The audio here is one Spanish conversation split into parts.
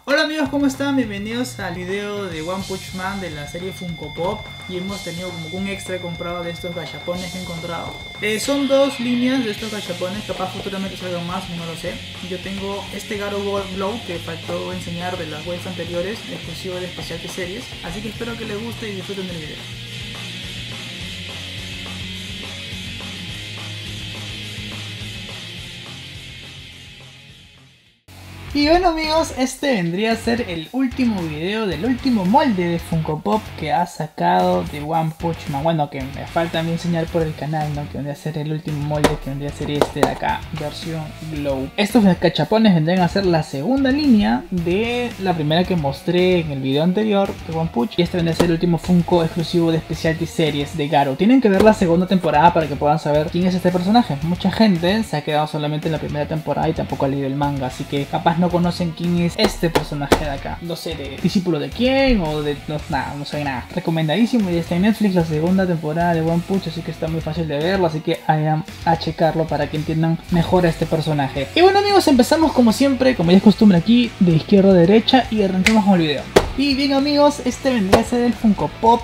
Hola amigos, ¿cómo están? Bienvenidos al video de One Punch Man de la serie Funko Pop. Y hemos tenido como un extra comprado de estos gachapones que he encontrado. Son dos líneas de estos gachapones, capaz futuramente salgan más, no lo sé. Yo tengo este Garo Glow que faltó enseñar de las waves anteriores, exclusivo de Specialty Series. Así que espero que les guste y disfruten del video. Y bueno amigos, este vendría a ser el último video del último molde de Funko Pop que ha sacado de One Punch Man. Bueno, que me falta a mí enseñar por el canal, ¿no? Que vendría a ser el último molde, que vendría a ser este de acá, versión Glow. Estos cachapones vendrían a ser la segunda línea de la primera que mostré en el video anterior de One Punch. Y este vendría a ser el último Funko exclusivo de Specialty Series de Garo. Tienen que ver la segunda temporada para que puedan saber quién es este personaje. Mucha gente se ha quedado solamente en la primera temporada y tampoco ha leído el manga, así que capaz no conocen quién es este personaje de acá. No sé, de discípulo de quién o de nada, no sé nada. Recomendadísimo, y está en Netflix la segunda temporada de One Punch, así que está muy fácil de verlo, así que vayan a checarlo para que entiendan mejor a este personaje. Y bueno amigos, empezamos como siempre, como ya es costumbre aquí, de izquierda a derecha, y arrancamos con el video. Y bien amigos, este vendría a ser el Funko Pop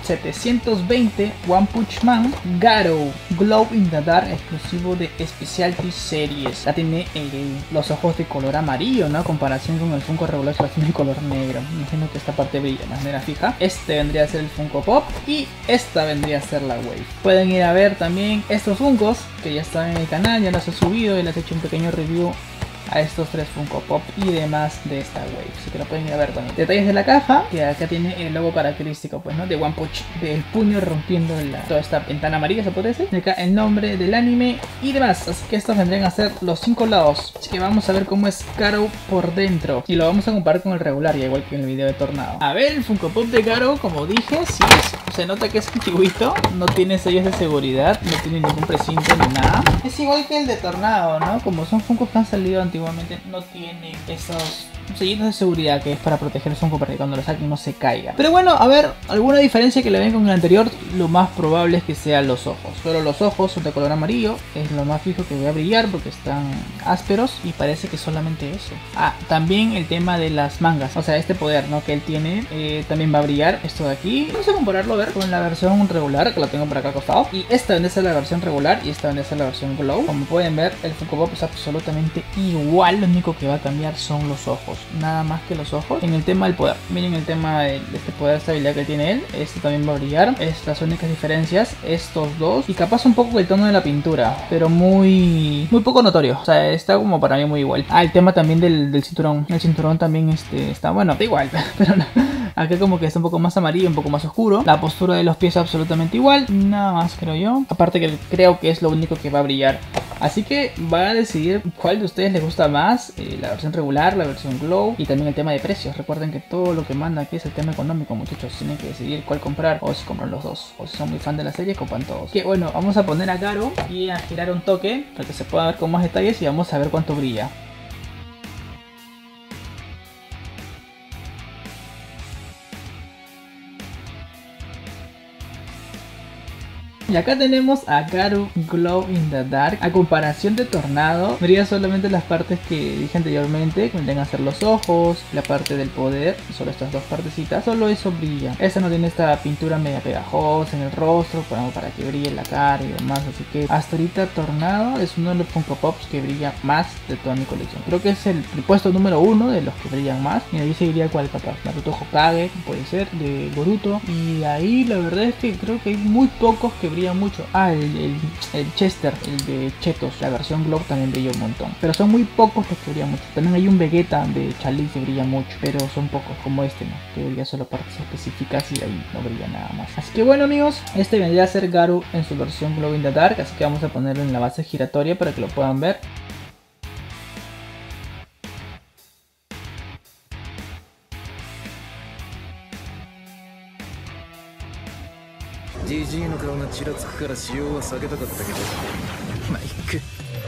720 One Punch Man Garo Glow in the Dark, exclusivo de Specialty Series. Ya tiene los ojos de color amarillo, ¿no? A comparación con el Funko regular, que tiene el color negro. Me imagino que esta parte brilla de manera fija. Este vendría a ser el Funko Pop y esta vendría a ser la Wave. Pueden ir a ver también estos Funkos que ya están en el canal, ya los he subido y les he hecho un pequeño review a estos tres Funko Pop y demás de esta Wave, así que lo pueden ir a ver también. Detalles de la caja, que acá tiene el logo característico, pues, ¿no? De One Punch, del puño rompiendo toda esta ventana amarilla, se puede decir. Y acá el nombre del anime y demás, así que estos vendrían a ser los 5 lados. Así que vamos a ver cómo es Garo por dentro y lo vamos a comparar con el regular, ya igual que en el video de Tornado. A ver, el Funko Pop de Garo, como dije, sí, se nota que es antiguito, no tiene sellos de seguridad, no tiene ningún precinto ni nada. Es igual que el de Tornado, ¿no? Como son Funkos que han salido antiguamente, no tiene esos sellitos de seguridad que es para proteger el Funko para que cuando lo saquen no se caiga. Pero bueno, a ver, alguna diferencia que le ven con el anterior, lo más probable es que sean los ojos. Solo los ojos son de color amarillo, es lo más fijo que voy a brillar porque están ásperos y parece que solamente eso. Ah, también el tema de las mangas, o sea, este poder, ¿no? Que él tiene, también va a brillar esto de aquí. Vamos a compararlo, a ver, con la versión regular, que la tengo por acá al costado. Y esta vendría a ser la versión regular y esta vendría a ser la versión Glow. Como pueden ver, el Funko Pop es absolutamente igual, lo único que va a cambiar son los ojos. Nada más que los ojos. En el tema del poder, miren el tema de este poder, esta habilidad que tiene él, este también va a brillar. Estas son las únicas diferencias, estos dos, y capaz un poco el tono de la pintura, pero muy poco notorio, o sea, está como para mí muy igual. Ah, el tema también del cinturón, el cinturón también está, bueno, da igual, pero no. Acá como que está un poco más amarillo, un poco más oscuro. La postura de los pies absolutamente igual, nada más creo yo, aparte que creo que es lo único que va a brillar. Así que van a decidir cuál de ustedes les gusta más, la versión regular, la versión Glow, y también el tema de precios. Recuerden que todo lo que manda aquí es el tema económico, muchachos. Tienen que decidir cuál comprar, o si compran los dos, o si son muy fan de la serie, compran todos. Que bueno, vamos a poner a Garo y a girar un toque para que se pueda ver con más detalles y vamos a ver cuánto brilla. Y acá tenemos a Garo Glow in the Dark. A comparación de Tornado, brilla solamente las partes que dije anteriormente, que vendrían a ser los ojos, la parte del poder, solo estas dos partecitas, solo eso brilla. Esta no tiene esta pintura media pegajosa en el rostro para que brille la cara y demás, así que hasta ahorita Tornado es uno de los Funko Pops que brilla más de toda mi colección. Creo que es el puesto número 1 de los que brillan más, y ahí seguiría cuál capaz, Naruto Hokage, puede ser, de Boruto, y ahí la verdad es que creo que hay muy pocos que brillan mucho. Ah, el Chester, el de Chetos, la versión Glow también brilla un montón, pero son muy pocos los que brillan mucho. También hay un Vegeta de Charlie que brilla mucho, pero son pocos, como este, ¿no? Que brilla solo partes específicas y ahí no brilla nada más. Así que bueno amigos, este vendría a ser Garo en su versión Glow in the Dark, así que vamos a ponerlo en la base giratoria para que lo puedan ver. GG の顔がちらつくから使用は避けたかったけど、まあいっく。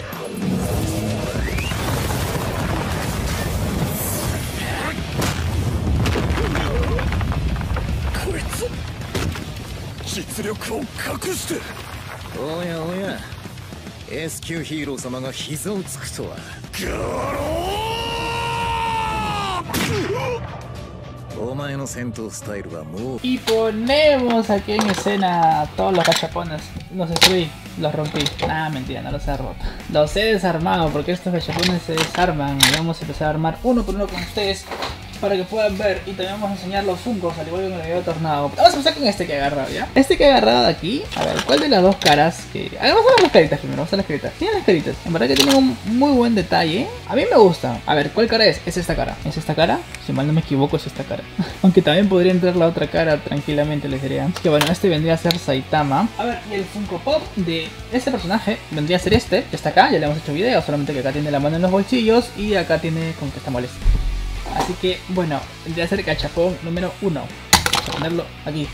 こいつ実力を隠して。おやおや、S 級ヒーロー様が膝をつくとは。ガロー！ お前の戦闘スタイルはもう Y ponemos aquí en escena todos los gachapones. Los destruí, los rompí. Nah, mentira, no los he roto. Los he desarmado porque estos gachapones se desarman. Y vamos a empezar a armar uno por uno con ustedes para que puedan ver. Y también vamos a enseñar los Funkos, al igual que con el video Tornado. Vamos a empezar con este que he agarrado, ¿ya? Este que he agarrado de aquí. A ver, ¿cuál de las dos caras? Vamos a ver las caritas primero, vamos a ver las caritas. Tienen las caritas, en verdad que tienen un muy buen detalle. A mí me gusta. A ver, ¿cuál cara es? Es esta cara. ¿Es esta cara? Si mal no me equivoco, es esta cara. Aunque también podría entrar la otra cara tranquilamente, les diría. Que bueno, este vendría a ser Saitama. A ver, y el Funko Pop de este personaje vendría a ser este, que está acá. Ya le hemos hecho video, solamente que acá tiene la mano en los bolsillos y acá tiene con que está molesto. Así que, bueno, vendría a ser gachapón número 1. Vamos a ponerlo aquí.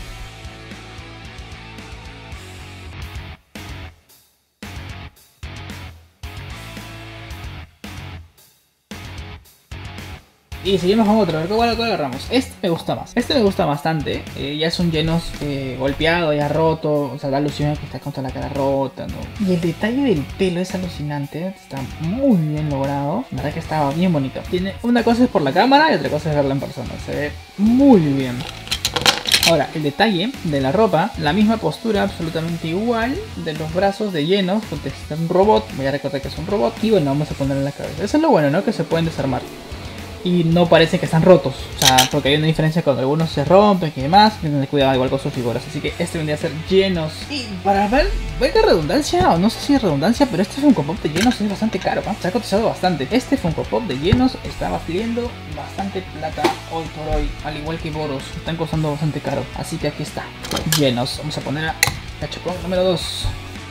Y seguimos con otro, a ver cuál agarramos. Este me gusta más. Este me gusta bastante. Ya son llenos golpeado, ya roto. O sea, da alusión a que está con toda la cara rota, ¿no? Y el detalle del pelo es alucinante. Está muy bien logrado. La verdad que está bien bonito. Tiene una cosa es por la cámara y otra cosa es verla en persona. Se ve muy bien. Ahora, el detalle de la ropa, la misma postura absolutamente igual de los brazos de llenos, porque es un robot, voy a recordar que es un robot, y bueno, vamos a ponerle en la cabeza. Eso es lo bueno, ¿no? Que se pueden desarmar. Y no parece que están rotos, o sea, porque hay una diferencia cuando algunos se rompen y demás, hay que tener cuidado igual con sus figuras, así que este vendría a ser llenos. Y para ver, valga redundancia, o no sé si es redundancia, pero este Funko Pop de llenos es bastante caro, ¿no? Se ha cotizado bastante. Este Funko Pop de llenos está valiendo bastante plata hoy por hoy, al igual que Boros, están costando bastante caro, así que aquí está, llenos. Vamos a poner a gachapón número 2.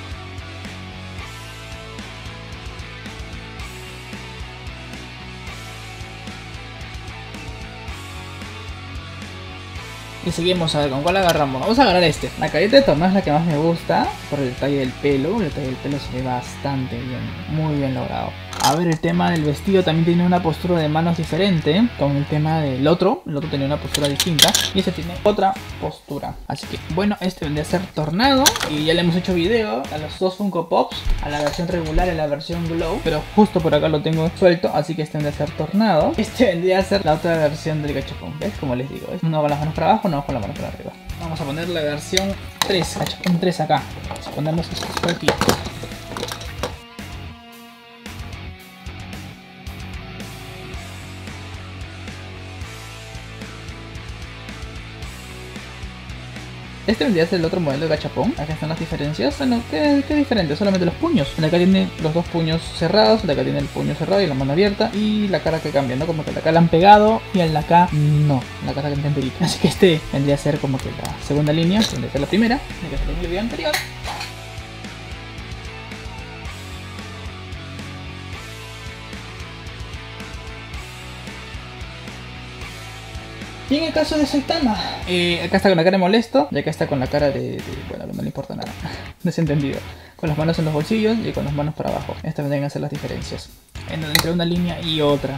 Y seguimos, a ver, ¿con cuál agarramos? Vamos a agarrar este. La carita de Tornado es la que más me gusta por el detalle del pelo. El detalle del pelo se ve bastante bien, muy bien logrado. A ver, el tema del vestido también tiene una postura de manos diferente con el tema del otro. El otro tenía una postura distinta y este tiene otra postura. Así que, bueno, este vendría a ser Tornado. Y ya le hemos hecho video a los dos Funko Pops, a la versión regular y a la versión Glow. Pero justo por acá lo tengo suelto, así que este vendría a ser Tornado. Este vendría a ser la otra versión del gachapón. ¿Ves? Como les digo, uno con las manos para abajo, uno con la mano para arriba. Vamos a poner la versión 3, gachapón 3 acá. Vamos a ponernos esto por aquí. Este vendría a ser el otro modelo de gachapón. Acá están las diferencias. Bueno, ¿qué diferente? Solamente los puños. El de acá tiene los dos puños cerrados. El de acá tiene el puño cerrado y la mano abierta. Y la cara que cambia, ¿no? Como que el de acá la han pegado y el de acá no. La cara que está enterita. Así que este vendría a ser como que la segunda línea. Vendría a ser la primera. De que salió en el video anterior. Y en el caso de Saitama, acá está con la cara de molesto y acá está con la cara de bueno, no le importa nada, desentendido. Con las manos en los bolsillos y con las manos para abajo. Estas vendrían a ser las diferencias entre una línea y otra.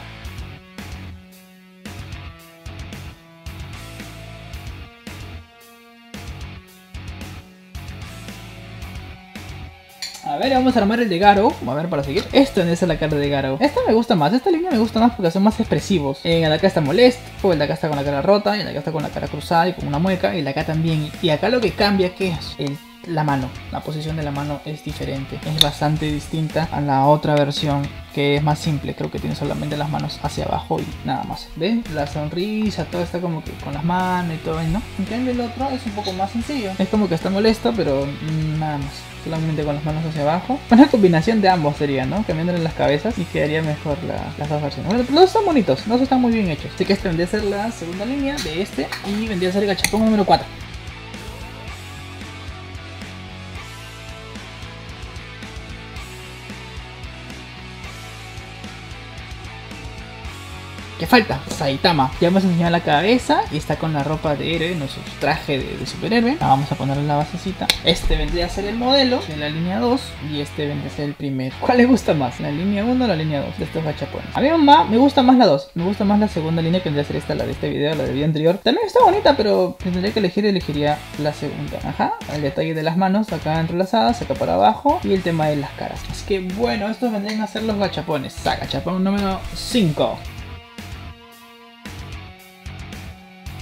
A ver, vamos a armar el de Garou. A ver, para seguir. Esto es la cara de Garou. Esta me gusta más. Esta línea me gusta más porque son más expresivos. El de acá está molesto. El de acá está con la cara rota. Y el de acá está con la cara cruzada y con una mueca. Y el de acá también. Y acá lo que cambia, ¿qué es? La mano. La posición de la mano es diferente. Es bastante distinta a la otra versión, que es más simple. Creo que tiene solamente las manos hacia abajo y nada más. ¿Ven? La sonrisa, todo está como que con las manos y todo, ¿no? En cambio el otro es un poco más sencillo. Es como que está molesto, pero nada más. Solamente con las manos hacia abajo. Una combinación de ambos sería, ¿no? Cambiándole las cabezas y quedaría mejor las dos versiones. Bueno, los dos están bonitos, los dos están muy bien hechos. Así que este vendría a ser la segunda línea de este y vendría a ser el gachapón número 4. ¿Qué falta? Saitama. Ya hemos enseñado la cabeza y está con la ropa de héroe, nuestro traje de superhéroe. Vamos a ponerle la basecita. Este vendría a ser el modelo de la línea 2 y este vendría a ser el primero. ¿Cuál le gusta más? ¿La línea 1 o la línea 2 de estos gachapones? A mí me gusta más la 2. Me gusta más la segunda línea que vendría a ser esta, la de este video, la del video anterior. También está bonita, pero si tendría que elegir, elegiría la segunda. Ajá. El detalle de las manos acá entrelazadas, acá para abajo y el tema de las caras. Así que bueno, estos vendrían a ser los gachapones. Gachapón número 5.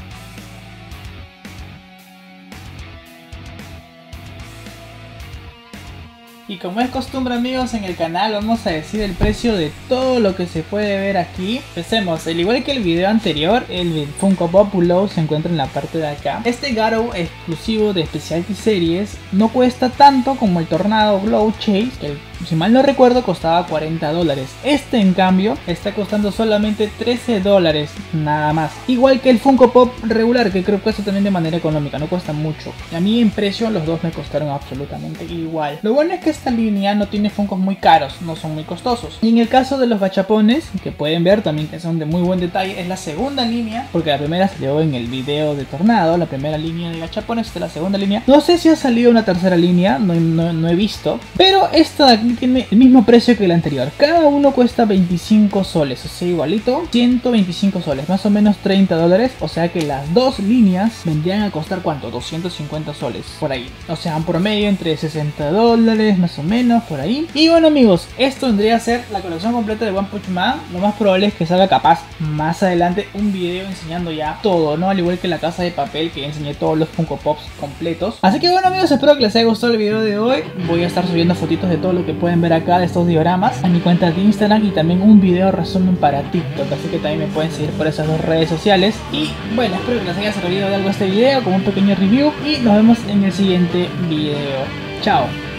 Y como es costumbre amigos en el canal vamos a decir el precio de todo lo que se puede ver aquí. Empecemos, al igual que el video anterior, el Funko Pop Glow se encuentra en la parte de acá. Este Garou exclusivo de Specialty Series no cuesta tanto como el Tornado Glow Chase, que si mal no recuerdo costaba $40. Este en cambio está costando solamente $13 nada más. Igual que el Funko Pop regular, que creo que cuesta también de manera económica, no cuesta mucho. Y a mí en precio los dos me costaron absolutamente igual. Lo bueno es que esta línea no tiene Funkos muy caros, no son muy costosos. Y en el caso de los gachapones, que pueden ver también que son de muy buen detalle, es la segunda línea, porque la primera salió en el video de Tornado, la primera línea de gachapones, esta es la segunda línea. No sé si ha salido una tercera línea, no he visto, pero esta de aquí tiene el mismo precio que la anterior. Cada uno cuesta 25 soles, o sea igualito, 125 soles, más o menos $30, o sea que las dos líneas vendrían a costar ¿cuánto? 250 soles, por ahí. O sea, en promedio entre $60 más o menos, por ahí. Y bueno amigos, esto vendría a ser la colección completa de One Punch Man. Lo más probable es que salga capaz más adelante un video enseñando ya todo, ¿no? Al igual que la Casa de Papel, que enseñé todos los Funko Pops completos. Así que bueno amigos, espero que les haya gustado el video de hoy. Voy a estar subiendo fotitos de todo lo que pueden ver acá de estos dioramas a mi cuenta de Instagram y también un video resumen para TikTok, así que también me pueden seguir por esas dos redes sociales. Y bueno, espero que les haya servido de algo este video, como un pequeño review, y nos vemos en el siguiente video. Chao.